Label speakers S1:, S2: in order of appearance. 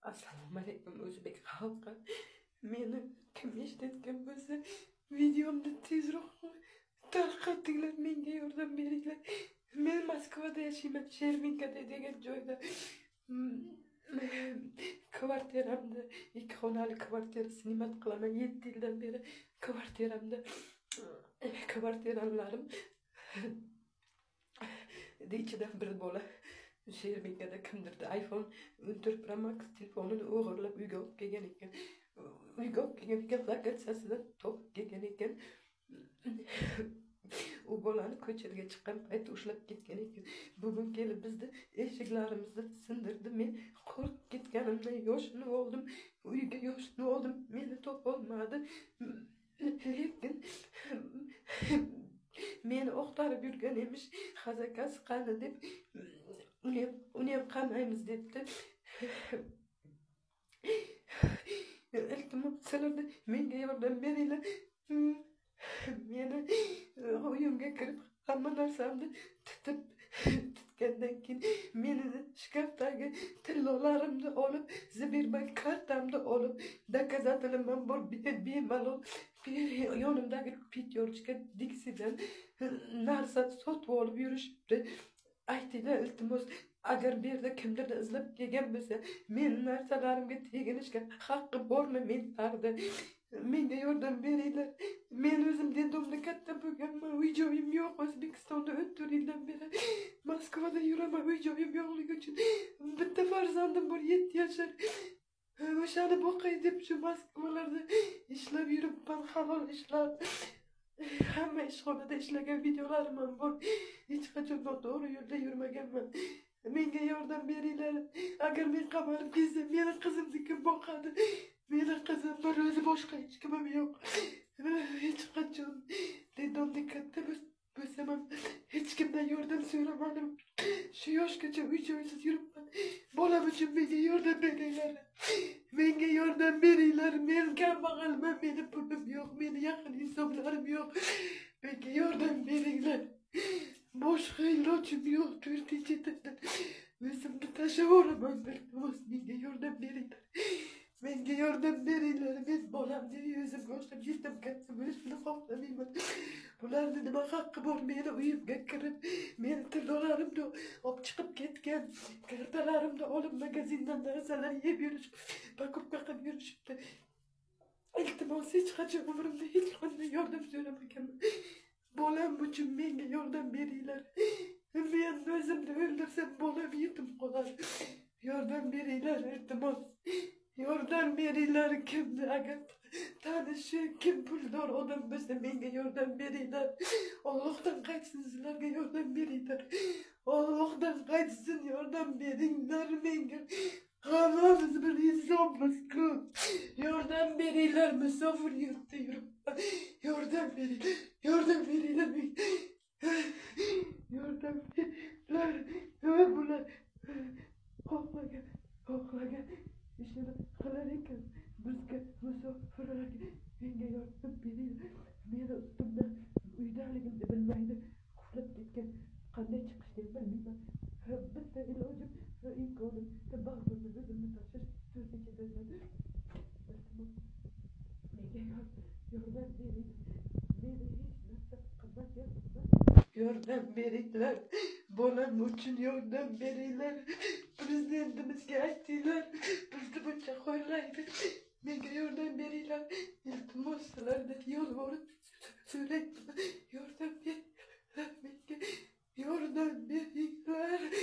S1: Assalomu alaykum o'zbek xalqi. Meni kim eshitayotgan bo'lsa, videomni tezroq tarqatinglar, menga yordam beringlar. Men Moskvada yashayman, Sherminkada degan joyda. Kvartiramda, 2 xonali kvartira snimat qilaman 7 yildan beri. Kvartiramda kvartiralarim ichidan bir bola Sherminkada kimdirdi iPhone 14 Pro Max telefonini o'g'irlab uyga olib kelgan ekan. Lokatsiyasidan topib kelgan ekan. U bolani ko'chaga chiqqan payt ushlab ketgan ekan. Bugun kelib bizni eshiklarimizni sindirdi. Men qo'rqib ketganimdan yoshni oldim. Uyga yoshni oldim. Meni topolmadi. Lekin meni o'qtarib yurgan emish. Xazakasi qani deb uni ham qamaymiz debdi. Iltimos sizlardan menga yordam beringlar. Meni uyimga kirib hamma narsamni tutgandan keyin meni shkafdagi tillolarimni olib, Sberbank kartamni olib, doказательным bor bemalol yonimdagi pyaterочка diksidan narsa sotib olib yurishibdi. Aytinglar iltimos, agar bu yerda kimdirni izlab kelgan bo'lsa, men narsalarimga teginishga haqqi bormi menlarda? Menga yordam beringlar. Men o'zim dedimda katta bo'lganman, uy joyim yo'q. O'zbekistonda 14 yildan beri Moskvada yuraman, uy joyim yo'qligi uchun. Bitta farzandim bor, 7 yashar. O'shani boqay deb shu Moskvalarda ishlab yuribman, halol ishlar. Hamma ishxonada ishlagan videolarim ham bor. Hech qachon noto'g'ri yo'lda yurmaganman. Menga yordam beringlar. Agar men qamalib ketsam, meni qizimni kim boqadi? Meni qizim bir o'zi, boshqa hech kimim yo'q. Hech qachon dedimda katta bo'lsam ham hech kimdan yordam so'ramadim. Shu yoshgacha uy joysiz yuribman. Bolam uchun menga yordam beringlar. Menga yordam beringlar. Men kambag'alman, meni pulim yo'q, meni yaqin insonlarim yo'q. Menga yordam beringlar. Boshqa ilojim yo'q. 4-chetdan o'zimni tashlab yuboraman. Menga yordam beringlar. Menga yordam beringlar. Men bolamni o'zimga o'xshab yetim katta bo'lishini xohlamayman. Bularni nima haqqi bor meni uyimga kirib, meni tillolarimni olib chiqib ketgan, kartalarimni olib magazindan narsalar yeb yurish, pakupka qilib yurishibdi. Iltimos, hech qachon umrimda hech qanday yordam so'ramaganman. Bolam uchun menga yordam beringlar. Men o'zimni o'ldirsam bolam yetim qoladi. Yordam beringlar, iltimos. Yordam beringlar. Kimni agar tanishi, kim puldor odam bo'lsa menga yordam beringlar. Allohdan qaytsin, sizlarga yordam beringlar. Allohdan qaytsin, yordam beringlar menga. Hammamiz bir insonmiz-ku. Yordam beringlar, musofir yurtda yuribman. Yordam beringlar. Yordam beringlar menga. Yordam beringlar. Bular xohlagan ishini qilar ekan. Bizga musofirlarga menga yordam beringlar. Meni ustimdan uydaligimni bilmaydi, quflab ketgan. Qanday chiqishni bilmayman. Bitta ilojim, imkonim balkonda o'zimni tashlash, 4-chedaman. Menga yordam beringlar. Meni hech narsa qilmaganman. Yordam beringlar. Bolam uchun yordam beringlar. Prezidentimizga aytinglar, bizni buncha qo'llaydi. Menga yordam beringlar. Iltimos, sizlardan yolvorib so'rayman. Yordam beringlar menga. Yordam beringlar.